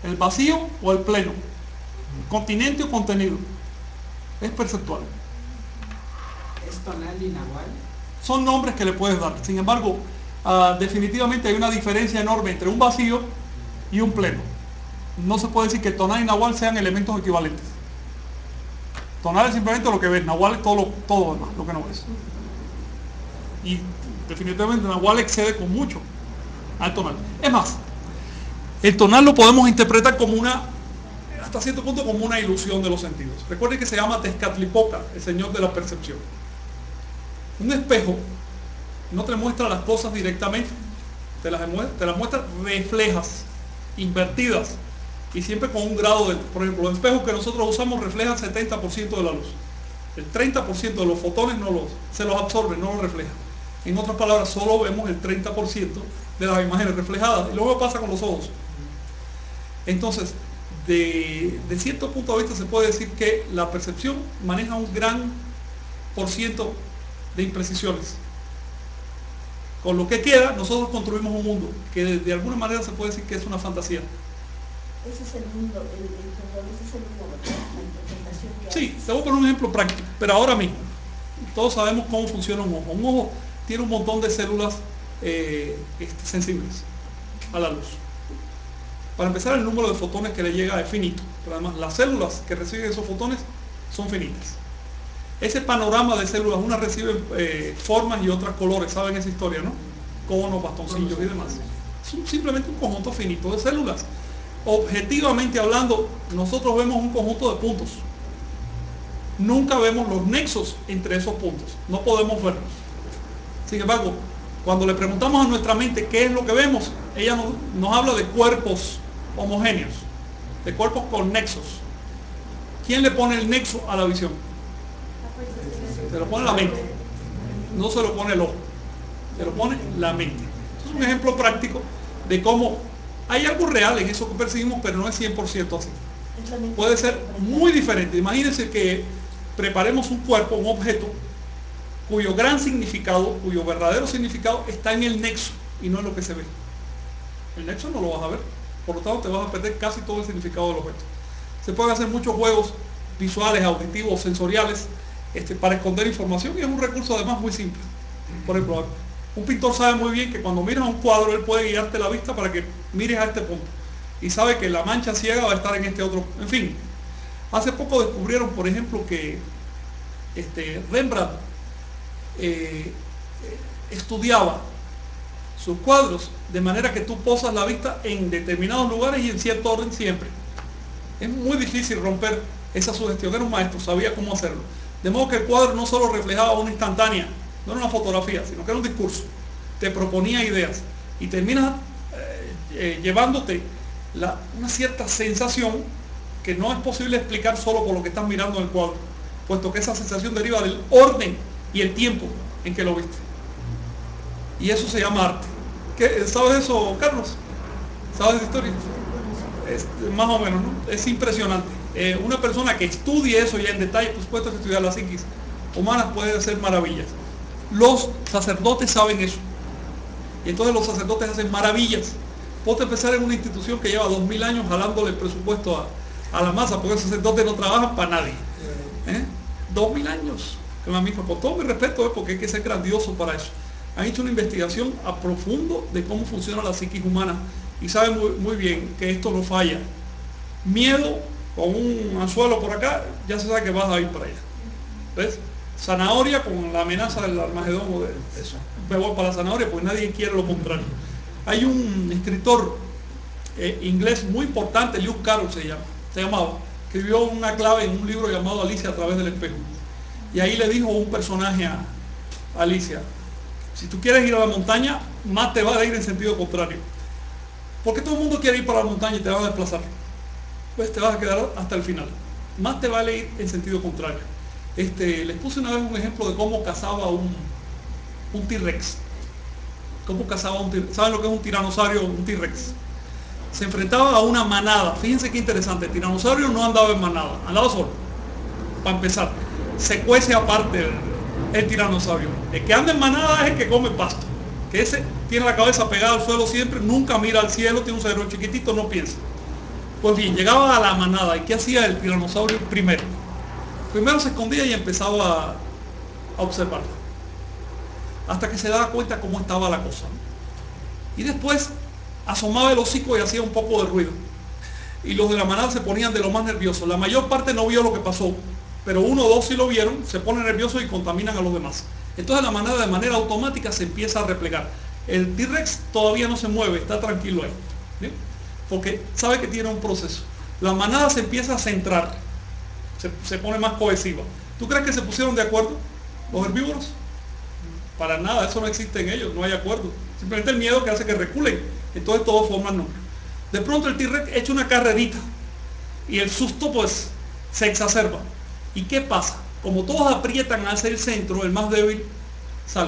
el vacío o el pleno, continente o contenido. Es perceptual. ¿Es tonal y nahual? Son nombres que le puedes dar. Sin embargo, definitivamente hay una diferencia enorme entre un vacío y un pleno. No se puede decir que tonal y nahual sean elementos equivalentes. Tonal es simplemente lo que ves, nahual es todo demás, lo que no ves. Y definitivamente nahual excede con mucho al tonal. Es más, el tonal lo podemos interpretar como hasta cierto punto como una ilusión de los sentidos. Recuerden que se llama Tezcatlipoca, el señor de la percepción. Un espejo no te muestra las cosas directamente, te las muestra reflejas, invertidas, y siempre con un grado de, por ejemplo, los espejos que nosotros usamos reflejan 70% de la luz. El 30% de los fotones se los absorbe, no los refleja. En otras palabras, solo vemos el 30% de las imágenes reflejadas. Y luego pasa con los ojos. Entonces, de cierto punto de vista se puede decir que la percepción maneja un gran % de imprecisiones. Con lo que queda, nosotros construimos un mundo que de alguna manera se puede decir que es una fantasía. Ese es el mundo, ese es el mundo, la interpretación que Sí, te voy a poner un ejemplo práctico, pero ahora mismo, todos sabemos cómo funciona un ojo. Un ojo tiene un montón de células sensibles a la luz. Para empezar, el número de fotones que le llega es finito, pero además las células que reciben esos fotones son finitas. Ese panorama de células, unas reciben formas y otras colores, saben esa historia, ¿no? Conos, bastoncillos y demás. Es simplemente un conjunto finito de células. Objetivamente hablando, nosotros vemos un conjunto de puntos. Nunca vemos los nexos entre esos puntos. No podemos verlos. Sin embargo, cuando le preguntamos a nuestra mente qué es lo que vemos, ella nos habla de cuerpos homogéneos, de cuerpos con nexos. ¿Quién le pone el nexo a la visión? Se lo pone la mente. No se lo pone el ojo. Se lo pone la mente. Es un ejemplo práctico de cómo hay algo real en eso que percibimos, pero no es 100% así. Puede ser muy diferente. Imagínense que preparemos un cuerpo, un objeto, cuyo gran significado, cuyo verdadero significado está en el nexo y no en lo que se ve. El nexo no lo vas a ver, por lo tanto te vas a perder casi todo el significado del objeto. Se pueden hacer muchos juegos visuales, auditivos, sensoriales, para esconder información, y es un recurso además muy simple. Por ejemplo, un pintor sabe muy bien que cuando miras a un cuadro, él puede guiarte la vista para que mires a este punto. Y sabe que la mancha ciega va a estar en este otro. En fin, hace poco descubrieron, por ejemplo, que Rembrandt estudiaba sus cuadros de manera que tú posas la vista en determinados lugares y en cierto orden siempre. Es muy difícil romper esa sugestión. Era un maestro, sabía cómo hacerlo. De modo que el cuadro no solo reflejaba una instantánea, no era una fotografía, sino que era un discurso. Te proponía ideas y terminas llevándote una cierta sensación que no es posible explicar solo por lo que estás mirando en el cuadro, puesto que esa sensación deriva del orden y el tiempo en que lo viste. Y eso se llama arte. ¿Sabes eso, Carlos? ¿Sabes de historia? Más o menos, ¿no? Es impresionante. Una persona que estudie eso ya en detalle, por supuesto que estudiar las psiquis humanas puede hacer maravillas. Los sacerdotes saben eso. Y entonces los sacerdotes hacen maravillas. Puedes empezar en una institución que lleva 2000 años jalándole el presupuesto a la masa, porque los sacerdotes no trabajan para nadie. 2000 años. Con todo mi respeto, porque hay que ser grandioso para eso. Han hecho una investigación a profundo de cómo funciona la psiquis humana y saben muy bien que esto no falla. Miedo con un anzuelo por acá, ya se sabe que vas a ir para allá. ¿Ves? Zanahoria con la amenaza del Armagedón o de eso. Me voy para la zanahoria porque nadie quiere lo contrario. Hay un escritor inglés muy importante, Lewis Carroll se llamaba, escribió una clave en un libro llamado Alicia a través del espejo. Y ahí le dijo un personaje a Alicia: si tú quieres ir a la montaña, más te va a ir en sentido contrario. Porque todo el mundo quiere ir para la montaña y te va a desplazar. Pues te vas a quedar hasta el final. Más te vale ir en sentido contrario. Les puse una vez un ejemplo de cómo cazaba un T-Rex. ¿Cómo cazaba un T-Rex? ¿Saben lo que es un tiranosaurio, un T-Rex? Se enfrentaba a una manada. Fíjense qué interesante. El tiranosaurio no andaba en manada, andaba solo. Para empezar, se cuece aparte el tiranosaurio. El que anda en manada es el que come pasto. Que ese tiene la cabeza pegada al suelo siempre, nunca mira al cielo, tiene un cerebro chiquitito, no piensa. Pues bien, llegaba a la manada. ¿Y qué hacía el tiranosaurio primero? Primero se escondía y empezaba a observarla, hasta que se daba cuenta cómo estaba la cosa, ¿no? Y después asomaba el hocico y hacía un poco de ruido. Y los de la manada se ponían de lo más nerviosos. La mayor parte no vio lo que pasó, pero uno o dos sí lo vieron, se ponen nerviosos y contaminan a los demás. Entonces la manada de manera automática se empieza a replegar. El T-Rex todavía no se mueve, está tranquilo ahí, ¿sí? Porque sabe que tiene un proceso. La manada se empieza a centrar, se pone más cohesiva. ¿Tú crees que se pusieron de acuerdo los herbívoros? Para nada, eso no existe en ellos, no hay acuerdo. Simplemente el miedo que hace que reculen. Entonces todos forman número. De pronto el T-Rex echa una carrerita y el susto pues se exacerba. ¿Y qué pasa? Como todos aprietan hacia el centro, el más débil sale.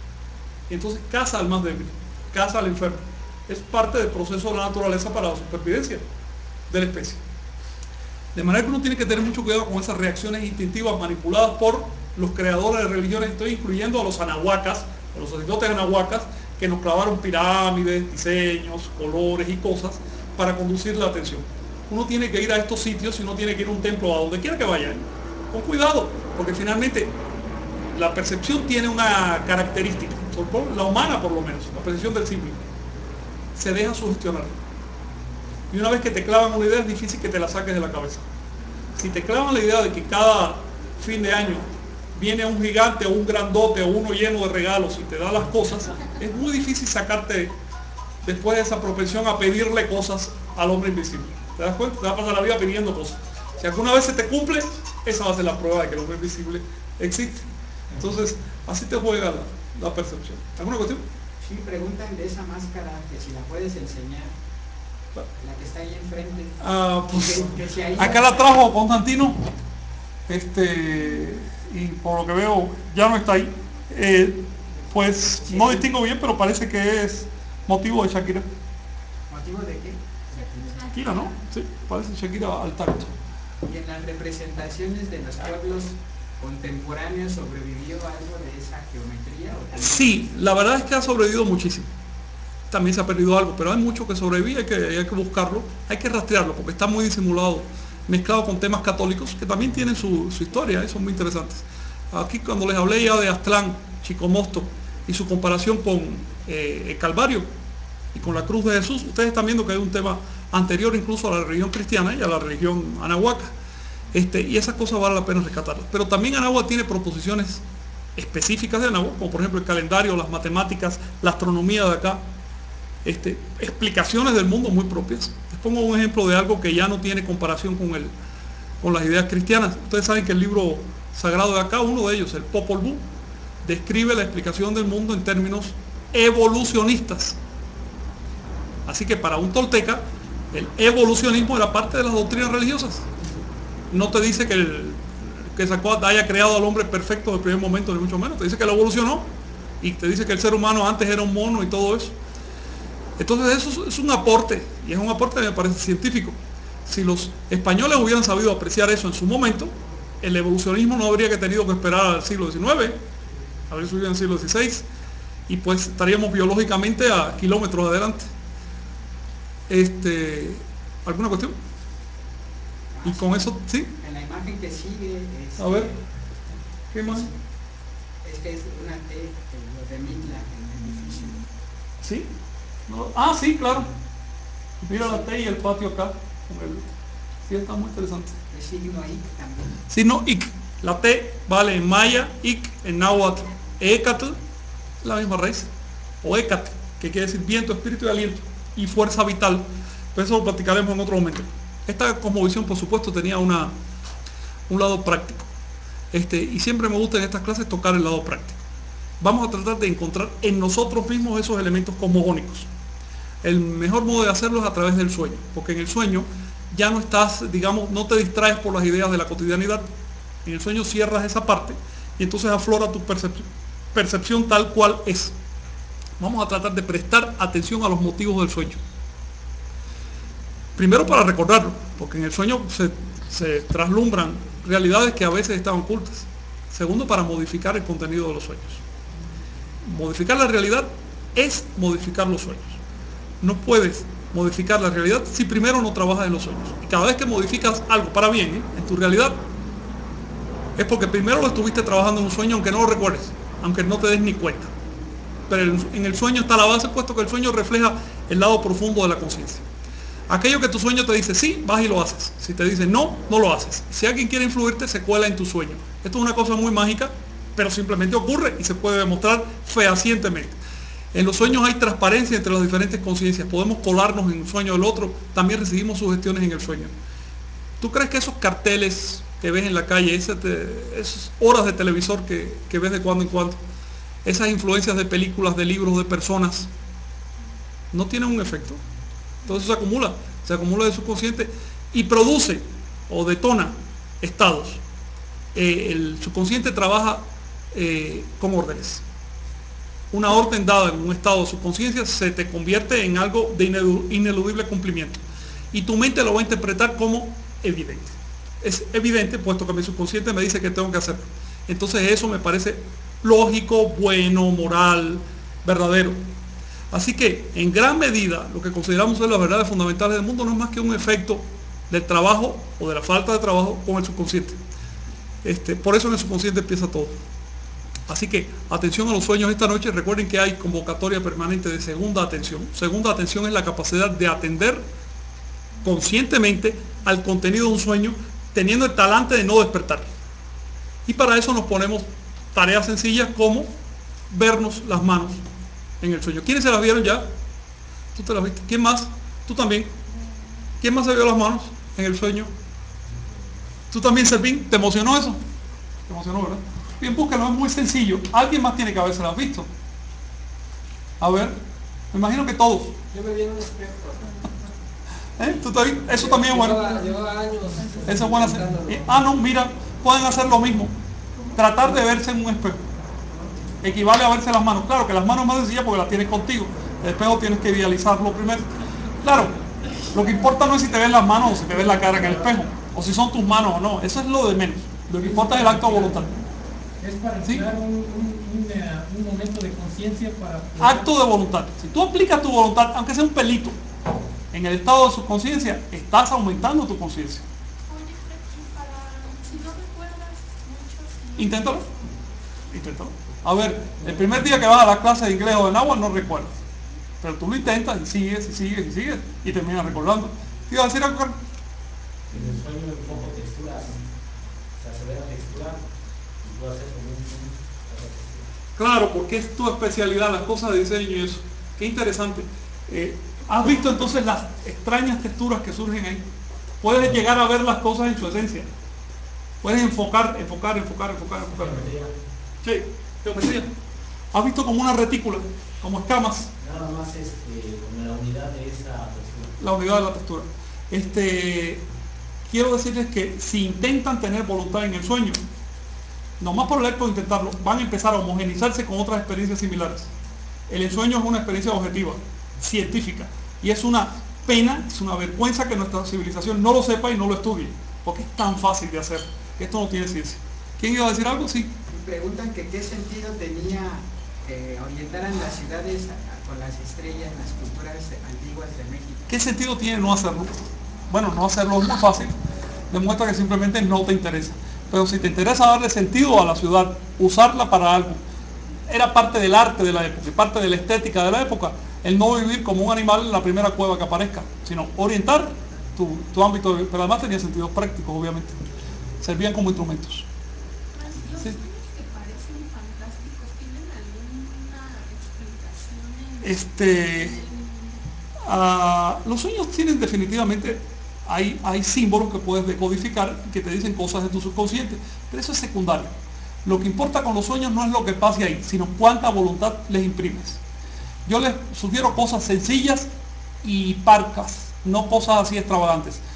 Y entonces caza al más débil, caza al enfermo. Es parte del proceso de la naturaleza para la supervivencia de la especie. De manera que uno tiene que tener mucho cuidado con esas reacciones instintivas manipuladas por los creadores de religiones. Estoy incluyendo a los anahuacas, a los sacerdotes anahuacas, que nos clavaron pirámides, diseños, colores y cosas para conducir la atención. Uno tiene que ir a estos sitios y uno tiene que ir a un templo, a donde quiera que vaya, con cuidado, porque finalmente la percepción tiene una característica, la humana por lo menos, la percepción del simple, se deja sugestionar. Y una vez que te clavan una idea es difícil que te la saques de la cabeza. Si te clavan la idea de que cada fin de año viene un gigante o un grandote o uno lleno de regalos y te da las cosas, es muy difícil sacarte después de esa propensión a pedirle cosas al hombre invisible. ¿Te das cuenta? Te vas a pasar la vida pidiendo cosas. Si alguna vez se te cumple, esa va a ser la prueba de que el hombre invisible existe. Entonces, así te juega la percepción. ¿Alguna cuestión? Sí, preguntan de esa máscara, que si la puedes enseñar, la que está ahí enfrente. Pues, que si ahí acá la trajo Constantino, y por lo que veo ya no está ahí. Pues sí, no distingo bien, pero parece que es motivo de Shakira. ¿Motivo de qué? Shakira, ¿no? Sí, parece Shakira al tacto. Y en las representaciones de los pueblos contemporáneos, ¿sobrevivió algo de esa geometría? Sí, la verdad es que ha sobrevivido muchísimo. También se ha perdido algo, pero hay mucho que sobrevive, hay que buscarlo, hay que rastrearlo, porque está muy disimulado, mezclado con temas católicos, que también tienen su historia, son muy interesantes. Aquí cuando les hablé ya de Aztlán, Chicomosto, y su comparación con el Calvario, y con la cruz de Jesús, ustedes están viendo que hay un tema anterior incluso a la religión cristiana y a la religión anahuaca. Y esas cosas vale la pena rescatarlas. Pero también Anáhuac tiene proposiciones específicas de Anáhuac, como por ejemplo el calendario, las matemáticas, la astronomía de acá, explicaciones del mundo muy propias. Les pongo un ejemplo de algo que ya no tiene comparación con las ideas cristianas. Ustedes saben que el libro sagrado de acá, uno de ellos, el Popol Vuh, describe la explicación del mundo en términos evolucionistas. Así que para un tolteca, el evolucionismo era parte de las doctrinas religiosas. No te dice que haya creado al hombre perfecto del primer momento, ni mucho menos. Te dice que lo evolucionó y te dice que el ser humano antes era un mono y todo eso. Entonces eso es un aporte, y es un aporte que me parece científico. Si los españoles hubieran sabido apreciar eso en su momento, el evolucionismo no habría tenido que esperar al siglo XIX, habría subido en el siglo XVI, y pues estaríamos biológicamente a kilómetros adelante. ¿Alguna cuestión? Y con eso, ¿sí? En la imagen que sigue A ver, ¿qué más? Es que es una T, lo de Mitla en el edificio. ¿Sí? No. Ah, sí, claro. Mira la T y el patio acá. Sí, está muy interesante. El signo IC también. Signo IC. La T vale en maya, IC en náhuatl. Écatl, la misma raíz. O Écat, que quiere decir viento, espíritu y aliento. Y fuerza vital. Pero eso lo platicaremos en otro momento. Esta cosmovisión, por supuesto, tenía un lado práctico. Y siempre me gusta en estas clases tocar el lado práctico. Vamos a tratar de encontrar en nosotros mismos esos elementos cosmogónicos. El mejor modo de hacerlo es a través del sueño, porque en el sueño ya no estás, digamos, no te distraes por las ideas de la cotidianidad. En el sueño cierras esa parte y entonces aflora tu percepción tal cual es. Vamos a tratar de prestar atención a los motivos del sueño. Primero para recordarlo, porque en el sueño se traslumbran realidades que a veces están ocultas. Segundo, para modificar el contenido de los sueños. Modificar la realidad es modificar los sueños. No puedes modificar la realidad si primero no trabajas en los sueños. Y cada vez que modificas algo para bien, en tu realidad, es porque primero lo estuviste trabajando en un sueño, aunque no lo recuerdes, aunque no te des ni cuenta. Pero en el sueño está la base, puesto que el sueño refleja el lado profundo de la conciencia. Aquello que tu sueño te dice sí, vas y lo haces. Si te dice no, no lo haces. Si alguien quiere influirte, se cuela en tu sueño. Esto es una cosa muy mágica, pero simplemente ocurre y se puede demostrar fehacientemente. En los sueños hay transparencia entre las diferentes conciencias. Podemos colarnos en un sueño del otro. También recibimos sugestiones en el sueño. ¿Tú crees que esos carteles que ves en la calle, esas horas de televisor que ves de cuando en cuando, esas influencias de películas, de libros, de personas, no tienen un efecto? Entonces se acumula de subconsciente y produce o detona estados. El subconsciente trabaja con órdenes. Una orden dada en un estado de subconsciencia se te convierte en algo de ineludible cumplimiento. Y tu mente lo va a interpretar como evidente. Es evidente, puesto que mi subconsciente me dice que tengo que hacerlo. Entonces eso me parece lógico, bueno, moral, verdadero. Así que, en gran medida, lo que consideramos ser las verdades fundamentales del mundo no es más que un efecto del trabajo o de la falta de trabajo con el subconsciente. Por eso en el subconsciente empieza todo. Así que, atención a los sueños esta noche. Recuerden que hay convocatoria permanente de segunda atención. Segunda atención es la capacidad de atender conscientemente al contenido de un sueño, teniendo el talante de no despertar. Y para eso nos ponemos tareas sencillas como vernos las manos en el sueño. ¿Quiénes se las vieron ya? ¿Tú te las viste? ¿Quién más? ¿Tú también? ¿Quién más se vio las manos en el sueño? ¿Tú también, Servín? ¿Te emocionó eso? Te emocionó, ¿verdad? Bien, búscalo, es muy sencillo. Alguien más tiene que haberse las visto. A ver, me imagino que todos. Yo me vi en un espejo. ¿Tú te viste? Eso también es bueno. Lleva años. Eso es bueno hacer. No, mira, pueden hacer lo mismo. Tratar de verse en un espejo equivale a verse las manos. Claro que las manos es más sencillas porque las tienes contigo. El espejo tienes que idealizarlo primero. Claro, lo que importa no es si te ves las manos o si te ves la cara en el espejo, o si son tus manos o no. Eso es lo de menos. Lo que importa es el acto de voluntad. Es para ¿Sí? crear un momento de conciencia para... Acto de voluntad. Si tú aplicas tu voluntad, aunque sea un pelito, en el estado de subconsciencia, estás aumentando tu conciencia. Oye, si no recuerdas mucho... Inténtalo. A ver, el primer día que vas a la clase de inglés o de náhuatl no recuerdas. Pero tú lo intentas y sigues y terminas recordando. ¿Te iba a decir algo, Carlos? En el sueño un poco textura, ¿no? O sea, se ve la textura y tú haces como un... Claro, porque es tu especialidad, las cosas de diseño y eso. Qué interesante. ¿Has visto entonces las extrañas texturas que surgen ahí? Puedes llegar a ver las cosas en su esencia. Puedes enfocar. Sí, geometría. ¿Has visto como una retícula, como escamas? Nada más como la unidad de esa textura. La unidad de la textura. Quiero decirles que si intentan tener voluntad en el sueño, nomás por el acto de intentarlo, van a empezar a homogenizarse con otras experiencias similares. El sueño es una experiencia objetiva, científica, y es una pena, es una vergüenza que nuestra civilización no lo sepa y no lo estudie, porque es tan fácil de hacer, que esto no tiene ciencia. ¿Quién iba a decir algo? Sí. Me preguntan que qué sentido tenía que orientaran las ciudades con las estrellas en las culturas antiguas de México. ¿Qué sentido tiene no hacerlo? Bueno, no hacerlo es muy fácil, demuestra que simplemente no te interesa. Pero si te interesa darle sentido a la ciudad, usarla para algo, era parte del arte de la época, parte de la estética de la época, el no vivir como un animal en la primera cueva que aparezca, sino orientar tu ámbito, pero además tenía sentidos prácticos, obviamente. Servían como instrumentos. Los Sí. sueños que parecen fantásticos, ¿tienen alguna explicación? Los sueños tienen definitivamente, hay símbolos que puedes decodificar que te dicen cosas de tu subconsciente, pero eso es secundario. Lo que importa con los sueños no es lo que pase ahí, sino cuánta voluntad les imprimes. Yo les sugiero cosas sencillas y parcas, no cosas así extravagantes.